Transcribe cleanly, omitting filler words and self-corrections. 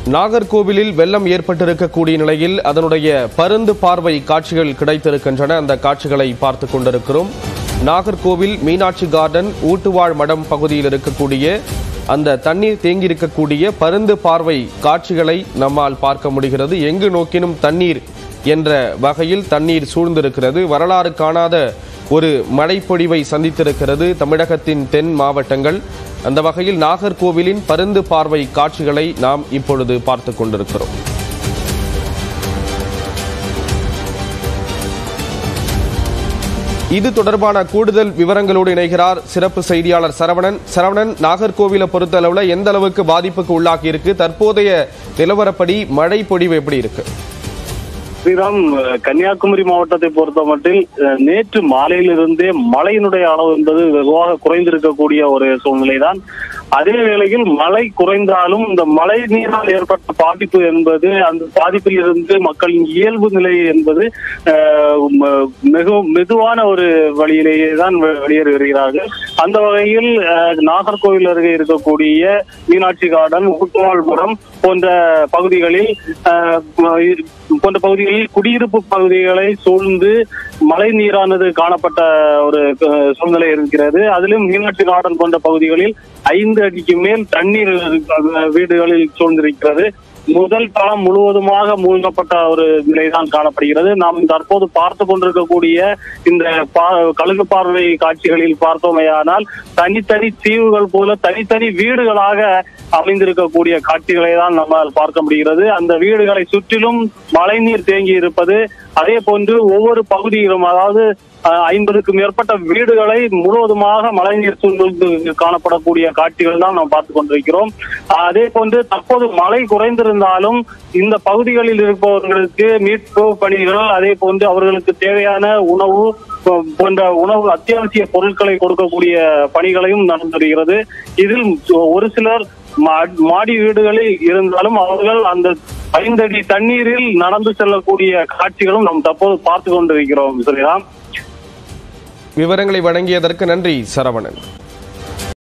நாகர்கோவிலில் வெள்ளம் ஏற்பட்டிருக்கக்கூடிய நிலையில் அதனுடைய பருந்து பார்வை காட்சிகள் கிடைத்திருக்கின்றன. அந்த காட்சிகளை பார்த்துக் கொண்டிருக்கிறோம். நாகர்கோவில் மீனாட்சி கார்டன் ஊட்டுவாழ் மடம் பகுதியில் இருக்கக்கூடிய அந்த தண்ணீர் தேங்கியிருக்கக்கூடிய பருந்து பார்வை காட்சிகளை நம்மால் பார்க்க முடிகிறது. எங்கு நோக்கினும் தண்ணீர் என்ற வகையில் தண்ணீர் சூழ்ந்திருக்கிறது. வரலாறு காணாத ஒரு மழைப்பொழிவை சந்தித்திருக்கிறது தமிழகத்தின் தென் மாவட்டங்கள். அந்த வகையில் நாகர்கோவிலின் பருந்து பார்வை காட்சிகளை நாம் இப்பொழுது பார்த்துக் கொண்டிருக்கிறோம். இது தொடர்பான கூடுதல் விவரங்களோடு இணைகிறார் சிறப்பு செய்தியாளர் சரவணன். நாகர்கோவிலை பொறுத்த அளவுல எந்த அளவுக்கு பாதிப்புக்கு உள்ளாகி இருக்கு? தற்போதைய நிலவரப்படி மழை பொழிவு எப்படி இருக்கு? ஸ்ரீராம், கன்னியாகுமரி மாவட்டத்தை பொறுத்த மட்டில் நேற்று மாலையிலிருந்தே மழையினுடைய அளவு என்பது வெகுவாக குறைந்திருக்கக்கூடிய ஒரு சூழ்நிலைதான். அதே வேளையில் மழை குறைந்தாலும் இந்த மழை நீரால் ஏற்பட்ட பாதிப்பு என்பது அந்த பாதிப்பில் இருந்து மக்களின் இயல்பு நிலை என்பது மிகவும் மெதுவான ஒரு வழியிலேயே தான் வெளியேறி வருகிறார்கள். அந்த வகையில் நாகர்கோவில் அருகே இருக்கக்கூடிய மீனாட்சி கார்டன், ஊட்டுவாழ் மடம் போன்ற பகுதிகளில் குடியிருப்பு பகுதிகளை சூழ்ந்து மழை நீரானது காணப்பட்ட ஒரு சூழ்நிலை இருக்கிறது. அதிலும் மீனாட்சி கார்டன் போன்ற பகுதிகளில் 5 அடிக்கு மேல் தண்ணீர் வீடுகளில் சூழ்ந்திருக்கிறது. முதல் தளம் முழுவதுமாக மூழ்கப்பட்ட ஒரு நிலைதான் காணப்படுகிறது. நாம் தற்போது பார்த்து கொண்டிருக்கக்கூடிய இந்த கழுகு பார்வை காட்சிகளில் பார்த்தோமேயானால் தனித்தனி தீவுகள் போல தனித்தனி வீடுகளாக அமைந்திருக்கக்கூடிய காட்சிகளை தான் நம்மால் பார்க்க முடிகிறது. அந்த வீடுகளை சுற்றிலும் மழைநீர் தேங்கி இருப்பது, அதே போன்று ஒவ்வொரு பகுதியிலும், அதாவது 50க்கும் மேற்பட்ட வீடுகளை முழுவதுமாக மழைநீர் சூழ்ந்து காணப்படக்கூடிய காட்சிகள் தான் நாம் பார்த்துக் கொண்டிருக்கிறோம். அதே போன்று தற்போது மழை குறைந்திருந்தாலும் இந்த பகுதிகளில் இருப்பவர்களுக்கு மீட்பு பணிகள், அதே போன்று அவர்களுக்கு தேவையான உணவு போன்ற அத்தியாவசிய பொருட்களை கொடுக்கக்கூடிய பணிகளையும் நடந்து வருகிறது. இதில் ஒரு சிலர் மாடி வீடுகளில் இருந்தாலும் அவர்கள் அந்த 5 அடி தண்ணீரில் நடந்து செல்லக்கூடிய காட்சிகளும் நாம் தற்போது பார்த்து கொண்டிருக்கிறோம். ஸ்ரீராம், விவரங்களை வழங்கியதற்கு நன்றி சரவணன்.